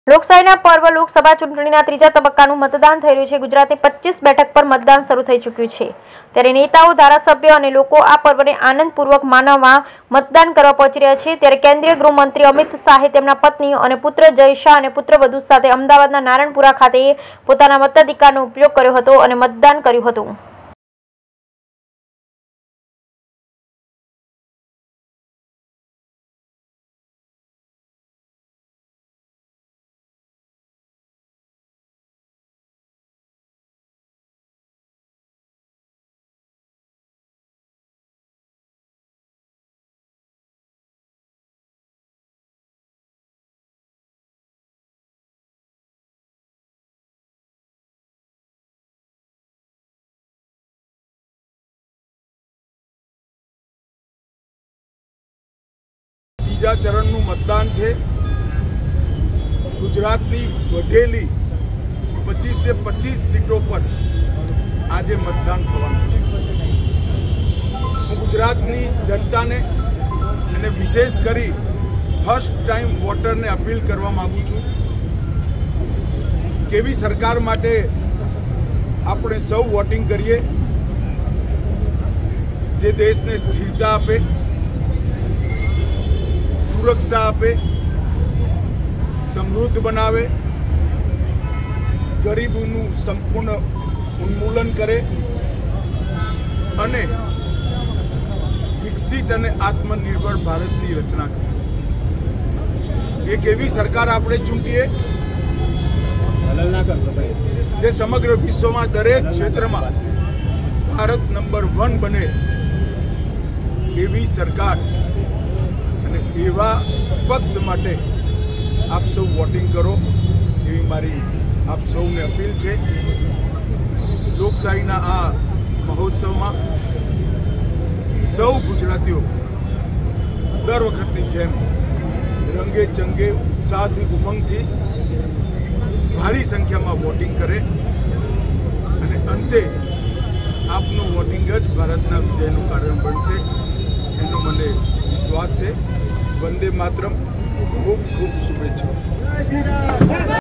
લોકશાહીના પર્વ લોકસભા ચૂંટણીના ત્રીજા તબક્કાનું મતદાન થઈ રહ્યું છે। ગુજરાતની 25 બેઠક પર મતદાન શરૂ થઈ ચૂક્યું છે, ત્યારે નેતાઓ, ધારાસભ્યો અને લોકો આ પર્વને આનંદપૂર્વક માનવા મતદાન કરવા પહોંચી રહ્યા છે। ત્યારે કેન્દ્રીય ગૃહમંત્રી અમિત શાહે તેમના પત્ની અને પુત્ર જય શાહ અને પુત્રવધુ સાથે અમદાવાદના નારણપુરા ખાતે પોતાના મતાધિકારનો ઉપયોગ કર્યો હતો અને મતદાન કર્યું હતું। तीजा चरणનું મતદાન છે। ગુજરાતની વધેલી 25 से 25 સીટો પર આજે મતદાન થવાનું છે। હું ગુજરાતની જનતાને અને વિશેષ કરી ફર્સ્ટ ટાઈમ વોટરને અપીલ કરવા માંગુ છું, કેવી સરકાર માટે આપણે સૌ વોટિંગ કરીએ જે દેશને સ્થિરતા આપે, सुरक्षा आपे, समृद्ध बनावे, गरीबों संपूर्ण उन्मूलन करे अने विकसित अने आत्मनिर्भर भारत की रचना करे। एक एवी सरकार आपणे चूंटीए जे समग्र विश्व में दरेक क्षेत्र में भारत नंबर 1 बने एवी सरकार एवा पक्ष माटे आप सौ वोटिंग करो एवी मारी आप सौ ने अपील है। लोकशाही आ महोत्सव में सौ गुजरातीओ दर वखतनी जेम रंगे चंगे उत्साह थी उमंग थी भारी संख्या में वोटिंग करे अने अंते आपनो वोटिंग ज भारतना विजयનું कारण बनशे एनो मने विश्वास है। वंदे मातरम, खूब खूब शुभेच्छा।